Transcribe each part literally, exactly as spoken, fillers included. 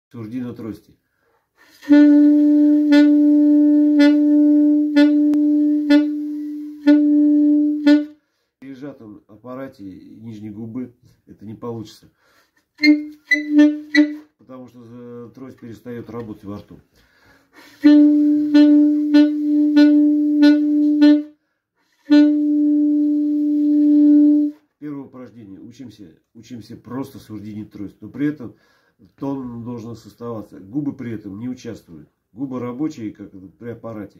Сурдина трости. В пережатом аппарате нижней губы это не получится, потому что трость перестает работать во рту. Первое упражнение. Учимся, учимся просто сурдинить трость, но при этом тон должен оставаться. Губы при этом не участвуют. Губы рабочие, как при аппарате.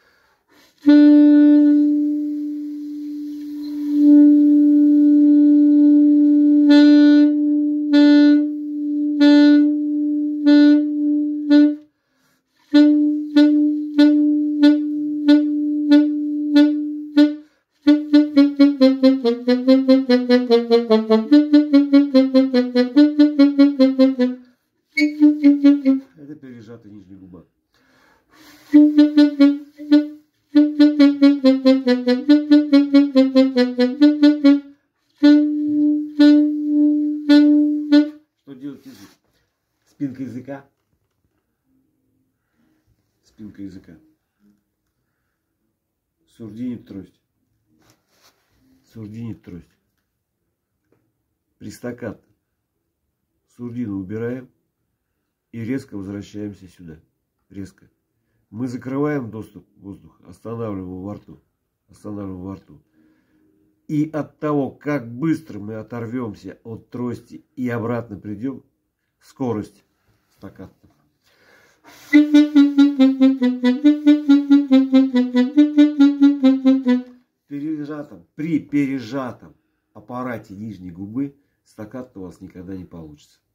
Это пережатая нижняя губа. Что делать язык? Спинка языка. Спинка языка. Сурдинит трость. Сурдинит трость. При стаккато. Сурдину убираем. И резко возвращаемся сюда. Резко. Мы закрываем доступ воздуха, останавливаем его во рту. Останавливаем во рту. И от того, как быстро мы оторвемся от трости и обратно придем, скорость стаккато. Пережатом, при пережатом аппарате нижней губы стаккато у вас никогда не получится.